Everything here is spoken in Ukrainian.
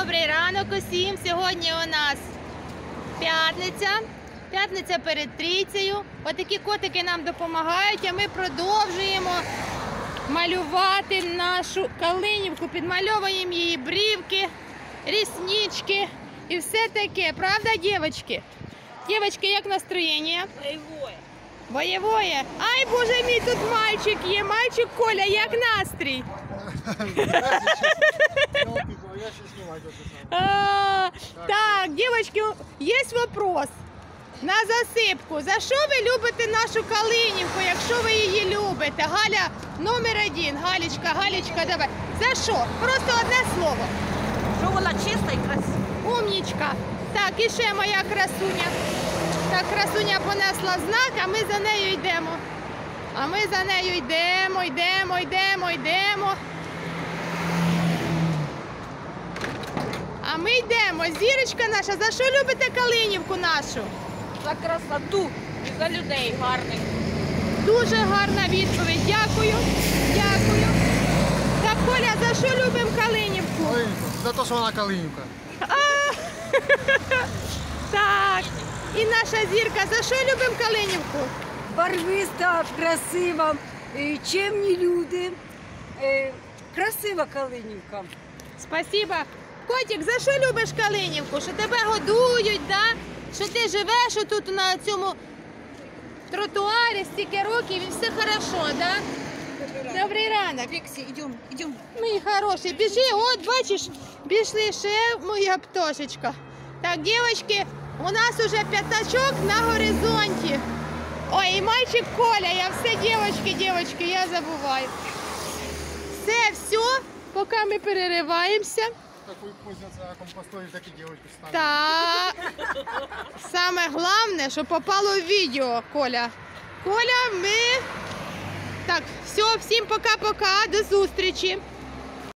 Добрий ранок усім. Сьогодні у нас п'ятниця перед Трійцею. Отакі котики нам допомагають, а ми продовжуємо малювати нашу калинівку. Підмальовуємо її брівки, ріснички і все таке. Правда, дівчатки? Дівчатки, як настроєння? Боевое. Боєвоє. Ай, боже мій, тут мальчик є. Мальчик Коля, як настрій? Так, девочки, есть вопрос на засипку. За що ви любите нашу калинівку, якщо ви її любите? Галя, номер 1. Галечка, давай. За що? Просто одне слово. Що вона чиста і красива. Умнічка. Так, і ще моя красуня. Так, красуня понесла знак, а ми за нею йдемо. А ми йдемо. Зірочка наша, за що любите калинівку нашу? За красоту і за людей гарних. Дуже гарна відповідь. Дякую. Так, Коля, за що любимо калинівку? За те, що вона калинівка. Так. І наша Зірка, за що любимо калинівку? Барвиста, красива, чемні люди, красива Калинівка. Спасибо. Котик, за що любиш калинівку? Що тебе годують, да? Що ти живеш отут на цьому тротуарі стільки років і все хорошо, да? Добрий ранок. Фіксі, йдемо. Мій хороший, біжи, от бачиш, пішли ще моя пташечка. Так, дівчатки, у нас уже п'ятачок на горизонті. Ой, і мальчик Коля, я все, дівчатки, я забуваю. Все, поки ми перериваємося. Такою пользуються компостою, так і дівчатки ставлять. Так, саме головне, що попало в відео, Коля. Так, все, всім пока-пока, до зустрічі.